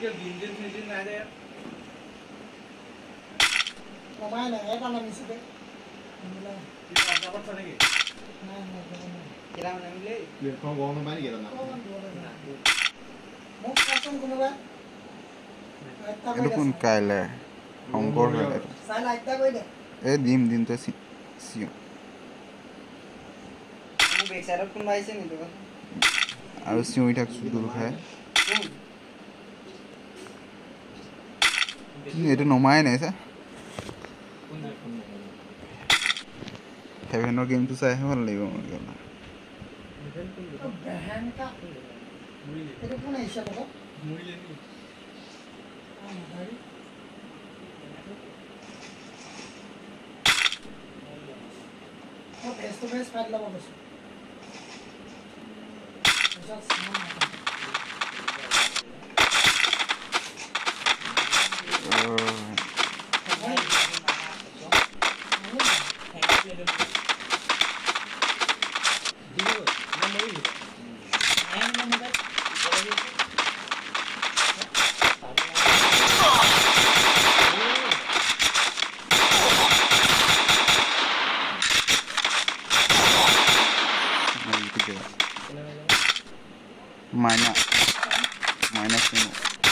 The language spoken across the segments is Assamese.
के दिन ना दे मोबाइल है এটা নামিছে দে কি কথা বলছ নাকি না না কিরা নামিলে প্লেটফর্ম গরম পানি গেল না মোক কাচন কোনবা এটা কোন কাইলে শংকৰ হয় চাই লাইটটা কই দে এ দিম তো সিও মু বেক সাইডত কোন আইছে নি তো আৰু সিউই থাক সুদূৰ খায় এটা নমাই নাই স্যার হেভেনৰ গেমটো চাই ভাল লাগিব মোৰ গেলা बहन का तेरे को नहीं शक हो मुड़ी लेनी हां भाई वो फेस टू फेस फाइट लगा बस ऐसा सामान minus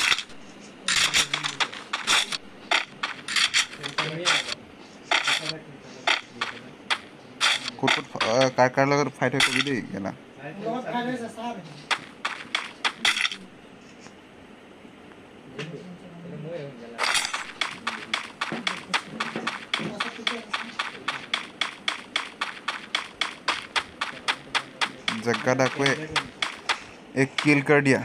কাৰ লগত ফাইট হৈ কবি দেই গেলা লগত ফাইট হৈছে সাহেব जग्गा डाको एक किल कर दिया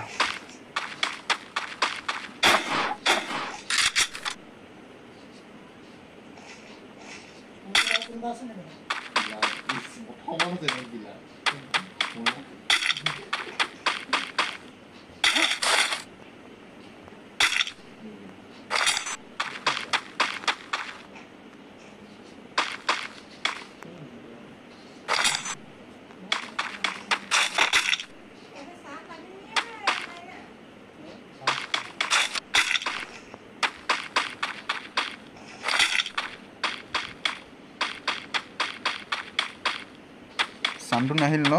साउंड नाहिल न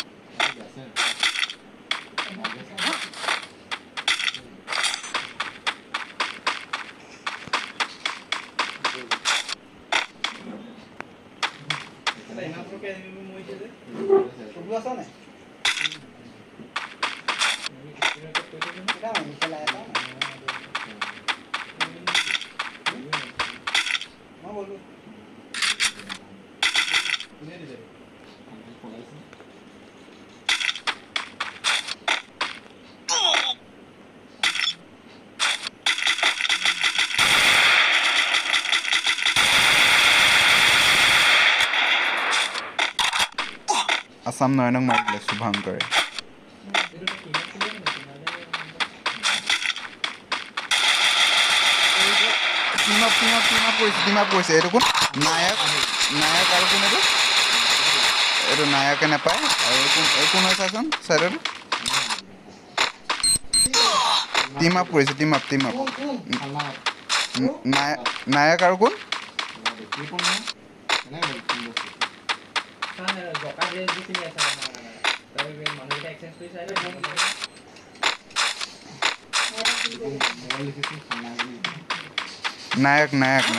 आसाम नयनक मारि दिले शुभंकरे टीमा পইছে এটো কোন নায়ক আৰু কোন এটো নায়কে নাপায় আৰু কোন হৈছে আছন সাইডৰ टीम अप नायक আৰু কোন नायक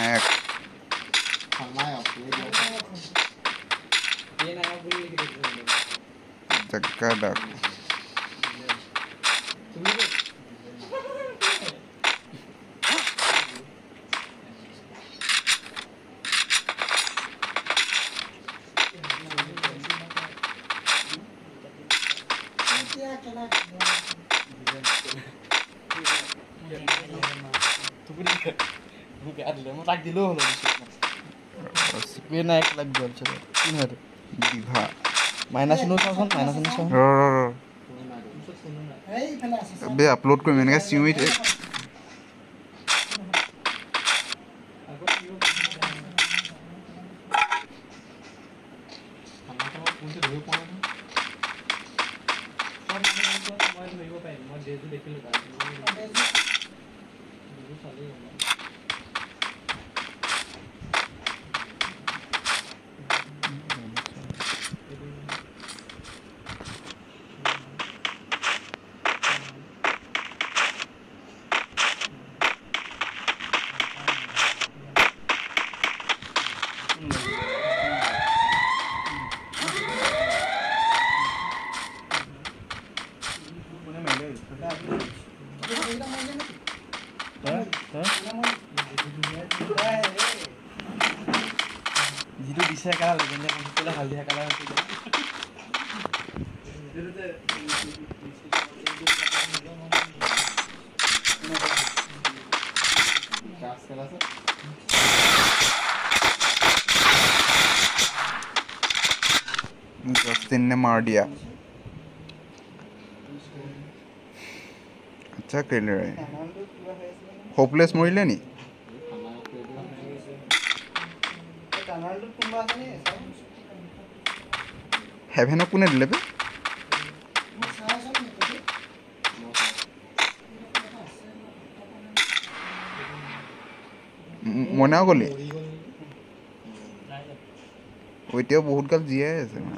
जग्गा डाक बे अपलोड কৰিম এনেকা সিউইট যিটো দিছে কালাৰ লাগে ক'লে হালধীয়া কালাৰ হৈছে जस्टिन ने मार दिया। अच्छा खेल रहे हैं। होपलेस मरिले नी हेभेनक कोने दिले बे मनाও গলি ওইটাও বহুত গাল জিয়াই আছে মানে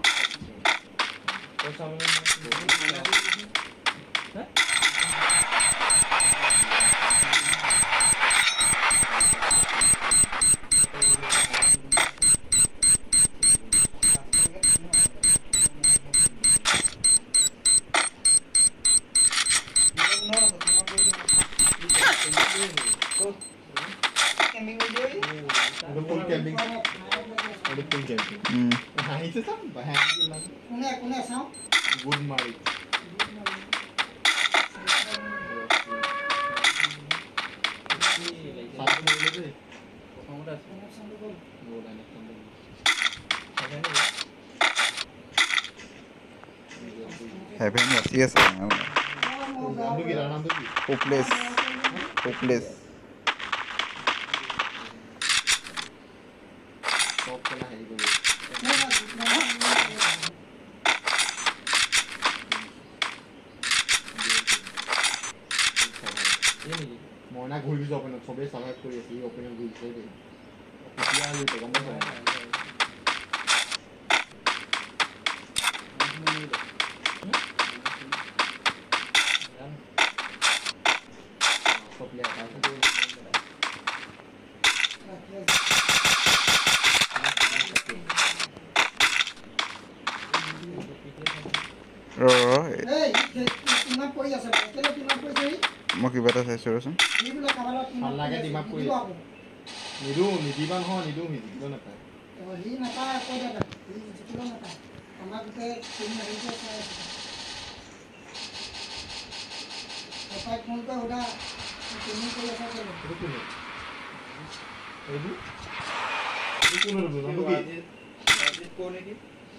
हेभेन वासी আছে होपलेस होपलेस মনা ঘূৰি যাব না সবে সাহায্য কৰি আছে এই ওপেনিং ঘূৰিছে দে এতিয়া লৈ গম পাই মই কিবা এটা চাইছো ৰচোন লাগে দিমাগ কৰি নিদু নিদিবা নহয় নিদু নিদিব নাপায় হি নাপায় কৈ দে হি জিকিব নাপায় আমাৰ গোটে টিম আহিছে চাই আছে এপাই ফোন কৰি উঠা তুমি কৈ আছা কেলে এইটো কোন ৰব আজি কোনে কি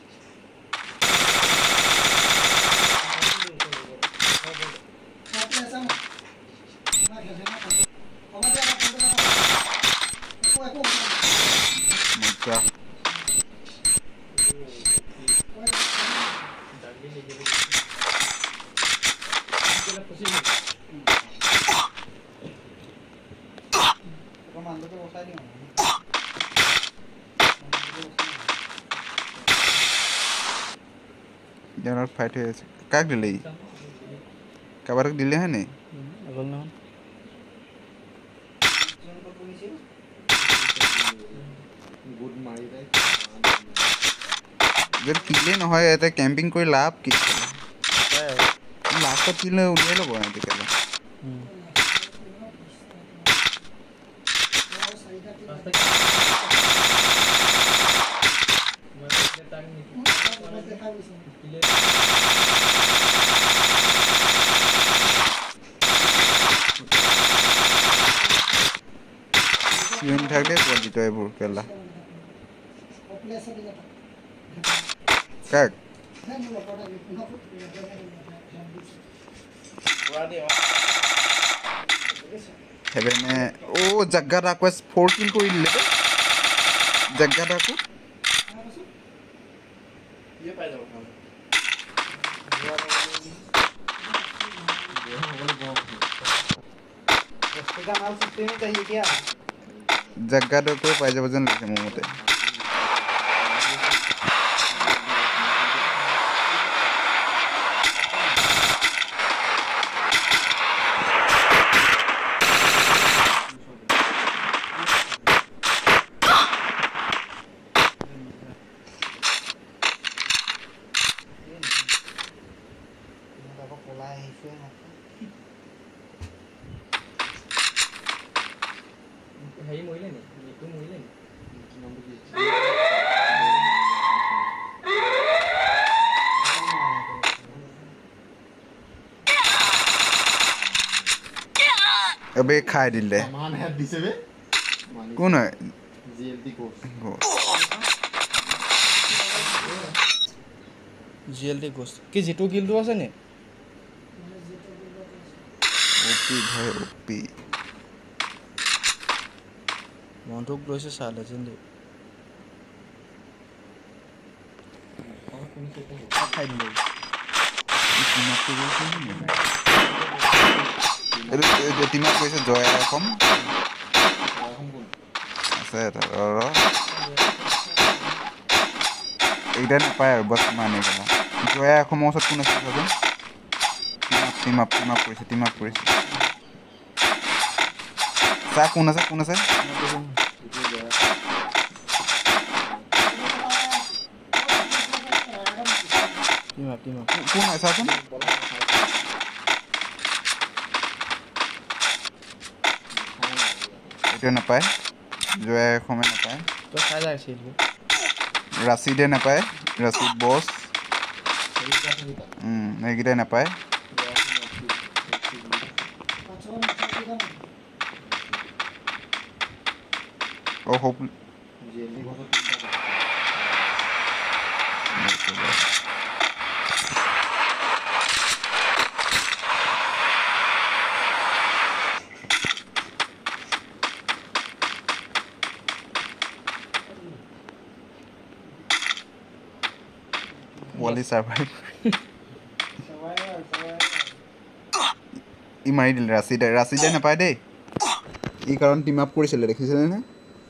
मजा जनर फाइट है काक दिले कबार दिले है नहीं আগল না গুড মাৰি যায় যদি কিলে নহয় এটা ক্যাম্পিং কৰি লাভ কি লাষ্টত কিলে উলিয়াই ল'ব তেতিয়ালে ইউন থাকলে পজিটো এইবোৰ কেলা কাক হেবেনে ও জাগা রাকো 4 কিল কৰি দিলে জাগা রাকো ইয়ে পাই যাব এটা মাল চিষ্টেমে चाहिए क्या জেগাটোকে পাই যাব যেন লাগিছে মোৰ মতে হেৰি মৰিলে নি নিকু মৰিলে নি अबे खाई दिले मान है दिसे बे कौन है जीएलटी को জিএলটি গোস্ট কি জিতু গিলটো আছে নি ओपी भाई ओपी মনটোক লৈছে চা লেজেন্ডি খাই দিলে টিমা কৈছে জয় অসম আছে এইটা নাপায় আৰু বস মানে গলা জয় অসমৰ ওচৰত কোন আছে চাচোন টিম আপ কৰিছে চা কোন আছে টিম আপ কোন আছে চাচোন এইটো নাপায় জয় অসমে নাপায় তো খাই যাইছিল ৰাচিদে নাপায় ৰাচিদ বছ এইকেইটাই নাপায় Oh, hope. Wally survive. ই মাৰি দিলে ৰাচিদে নাপায় দেই ই কাৰণ টিম আপ কৰিছিলে দেখিছিলে নে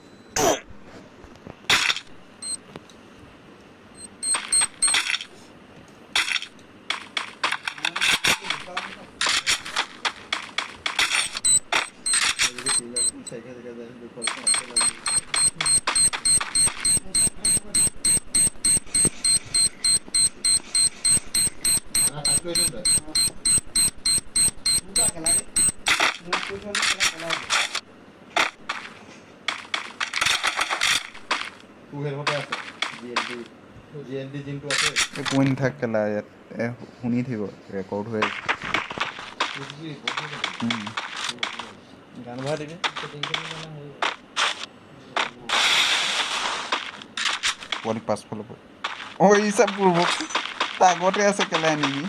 কোন থাক কেলা ইয়াত শুনি থাকিব ৰেকৰ্ড হৈ গান ভৰাই দিবি পোৱালি পাছফাল হ'ব ই চব পূৰ্ব আগতে আছে কেলা নেকি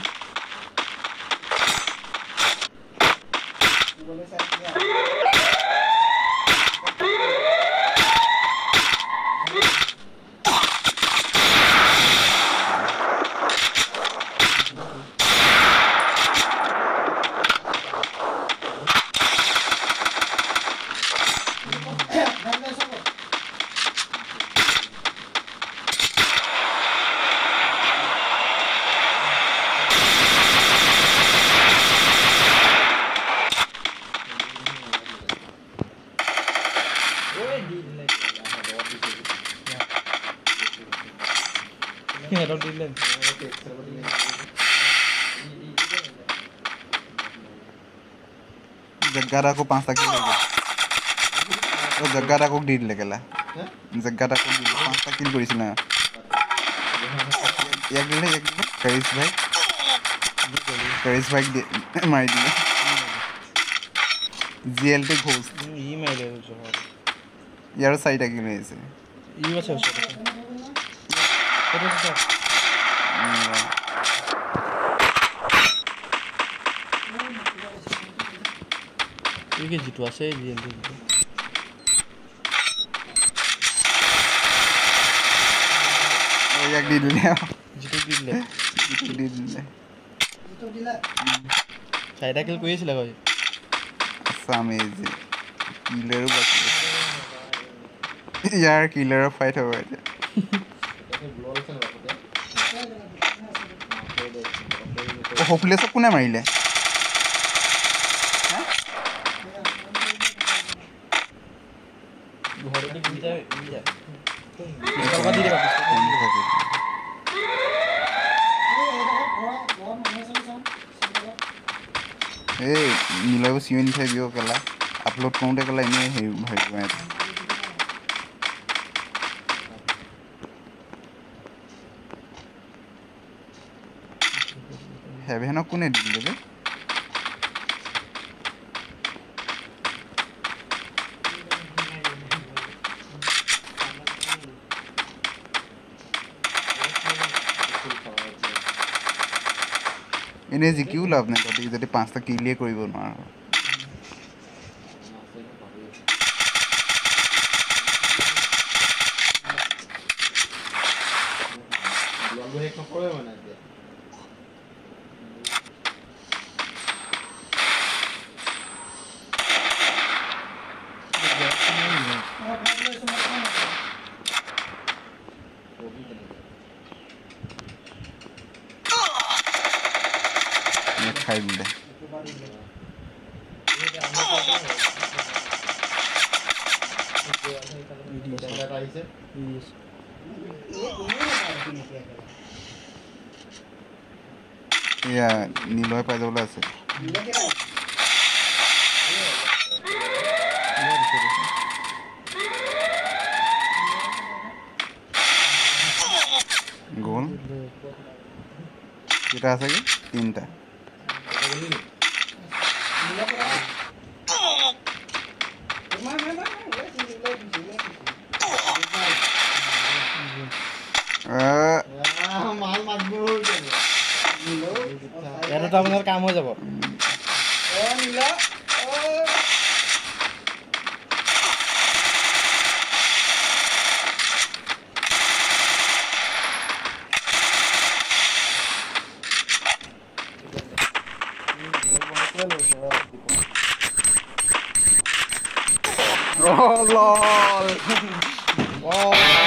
হেডত দিলে জেগাটাকো 5টা কিল হৈ গ'ল জেগাটাকো দি দিলে কেলা জেগাটাকো দি 5টা কিল কৰিছিল না এক দিলে কৰিছ ভাই মাৰি দিলে জিএলটি ঘোষ ই মাৰিলে ইয়াৰ 4টা কিল হৈছে ই আছে ওচৰত কি জিতু আছে জিএলটি এক দি দিলে জিতু দি দিলে জিতু দিলে 4টা কিল কৰি আছিলে গৈ চামেই যে কিলাৰো বাকী আছে ইয়াৰ কিলাৰৰ ফাইট হ'ব এতিয়া হকুলেছক কোনে মাৰিলে এই নিলয়বোৰ চিঞৰি নিথাকিব কেলা আপলোড কৰোঁতে কেলা এনেই হেৰি কৰে হেভেনক কোনে দিলে বে এনেই জিকিও লাভ নাই তহঁতি যদি 5টা কিলিয়ে কৰিব নোৱাৰ খাই দিলে এয়া নিলয় পাই যাবলৈ আছে গ'ল কেইটা আছে কি 3টা এটা আপোনাৰ কাম হৈ যাব lol